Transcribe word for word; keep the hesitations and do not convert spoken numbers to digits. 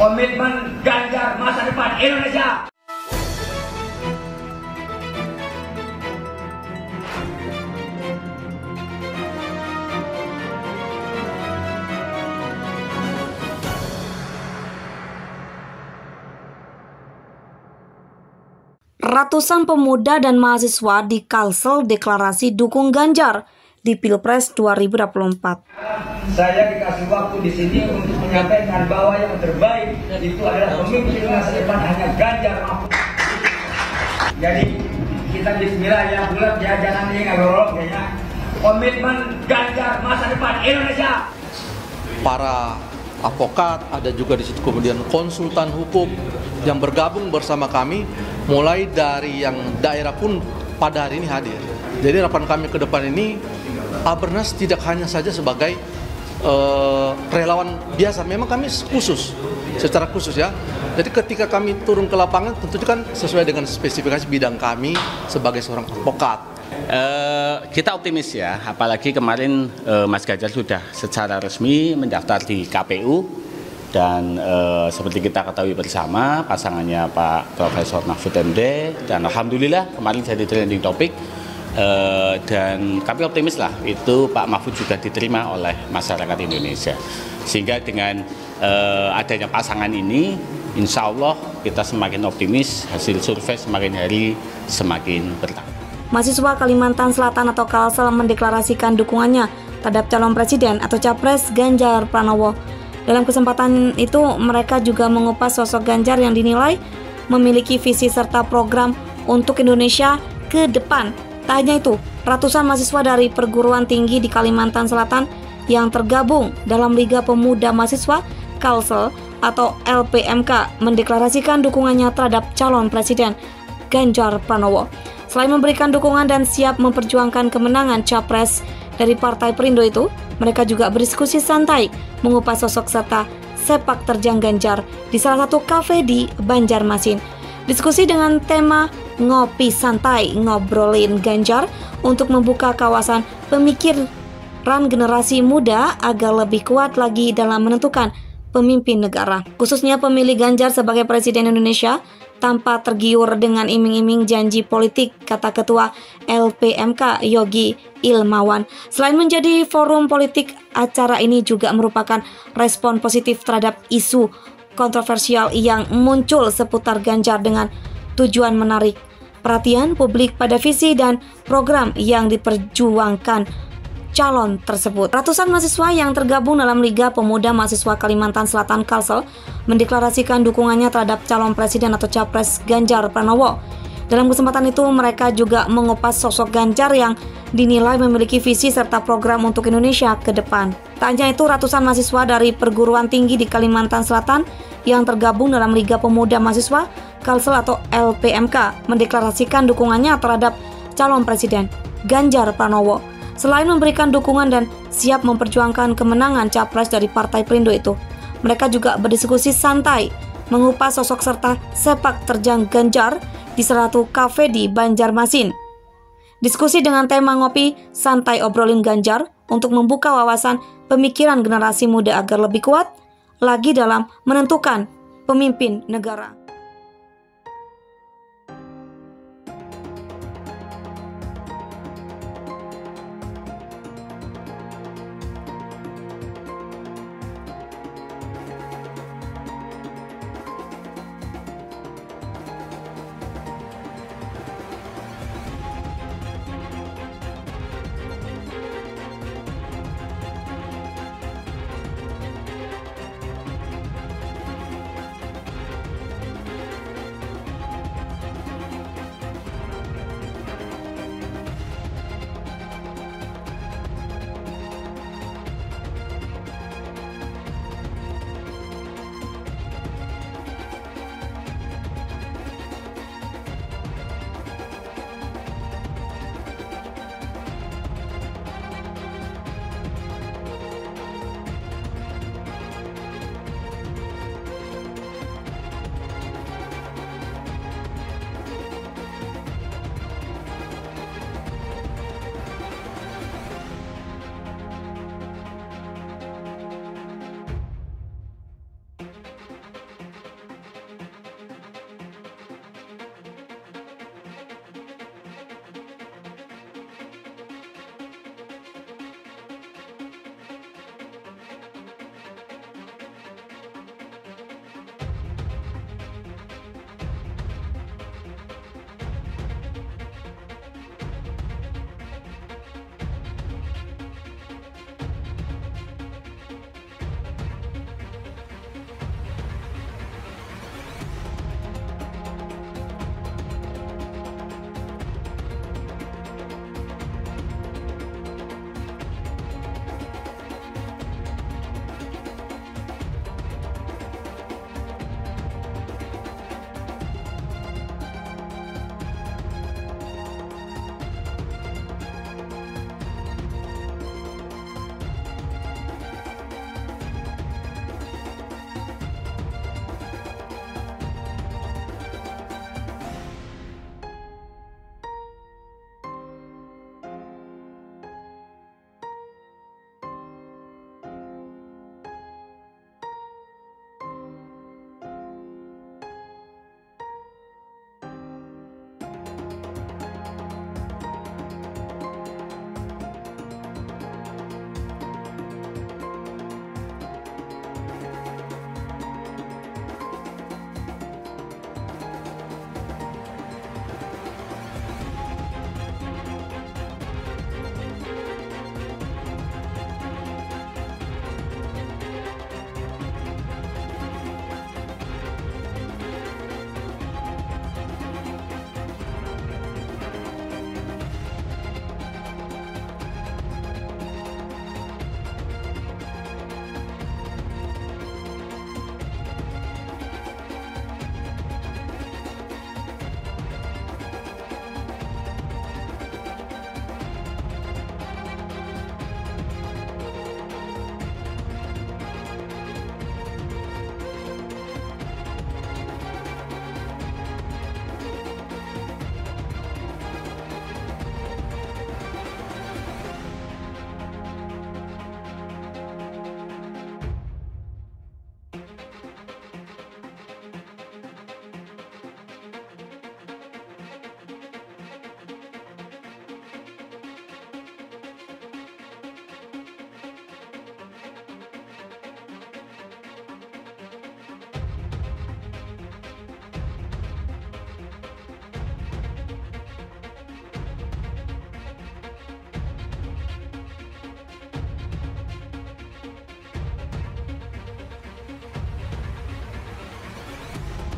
Komitmen Ganjar masa depan Indonesia. Ratusan pemuda dan mahasiswa di Kalsel deklarasi dukung Ganjar di Pilpres dua ribu dua puluh empat. Saya dikasih waktu di sini untuk menyampaikan bahwa yang terbaik itu adalah pemimpin masa depan hanya Ganjar Mahfud. Jadi kita bismillah ya, bulat ya, jangan ini ngagorok ya. Komitmen Ganjar masa depan Indonesia. Para advokat, ada juga di situ kemudian konsultan hukum yang bergabung bersama kami, mulai dari yang daerah pun pada hari ini hadir. Jadi harapan kami ke depan ini, Abernas tidak hanya saja sebagai uh, relawan biasa, memang kami khusus, secara khusus ya. Jadi ketika kami turun ke lapangan, tentunya kan sesuai dengan spesifikasi bidang kami sebagai seorang advokat. Uh, kita optimis ya, apalagi kemarin uh, Mas Ganjar sudah secara resmi mendaftar di K P U. Dan e, seperti kita ketahui bersama, pasangannya Pak Profesor Mahfud M D, dan alhamdulillah kemarin jadi trending topik, e, dan kami optimis lah itu Pak Mahfud juga diterima oleh masyarakat Indonesia. Sehingga dengan e, adanya pasangan ini, insya Allah kita semakin optimis, hasil survei semakin hari semakin bertambah. Mahasiswa Kalimantan Selatan atau Kalsel mendeklarasikan dukungannya terhadap calon presiden atau capres Ganjar Pranowo. Dalam kesempatan itu, mereka juga mengupas sosok Ganjar yang dinilai memiliki visi serta program untuk Indonesia ke depan. Tak hanya itu, ratusan mahasiswa dari perguruan tinggi di Kalimantan Selatan yang tergabung dalam Liga Pemuda Mahasiswa Kalsel atau L P M K mendeklarasikan dukungannya terhadap calon presiden Ganjar Pranowo. Selain memberikan dukungan dan siap memperjuangkan kemenangan capres dari Partai Perindo itu, mereka juga berdiskusi santai mengupas sosok serta sepak terjang Ganjar di salah satu kafe di Banjarmasin. Diskusi dengan tema ngopi santai ngobrolin Ganjar untuk membuka kawasan pemikiran generasi muda agar lebih kuat lagi dalam menentukan pemimpin negara. Khususnya pemilih Ganjar sebagai Presiden Indonesia tanpa tergiur dengan iming-iming janji politik, kata Ketua L P M K Yogi Ilmawan. Selain menjadi forum politik, acara ini juga merupakan respon positif terhadap isu kontroversial yang muncul seputar Ganjar dengan tujuan menarik perhatian publik pada visi dan program yang diperjuangkan calon tersebut. Ratusan mahasiswa yang tergabung dalam Liga Pemuda Mahasiswa Kalimantan Selatan Kalsel mendeklarasikan dukungannya terhadap calon presiden atau capres Ganjar Pranowo. Dalam kesempatan itu, mereka juga mengupas sosok Ganjar yang dinilai memiliki visi serta program untuk Indonesia ke depan. Tak hanya itu, ratusan mahasiswa dari perguruan tinggi di Kalimantan Selatan yang tergabung dalam Liga Pemuda Mahasiswa Kalsel atau L P M K mendeklarasikan dukungannya terhadap calon presiden Ganjar Pranowo. Selain memberikan dukungan dan siap memperjuangkan kemenangan capres dari Partai Perindo itu, mereka juga berdiskusi santai mengupas sosok serta sepak terjang Ganjar di salah satu kafe di Banjarmasin. Diskusi dengan tema ngopi santai obrolin Ganjar untuk membuka wawasan pemikiran generasi muda agar lebih kuat lagi dalam menentukan pemimpin negara.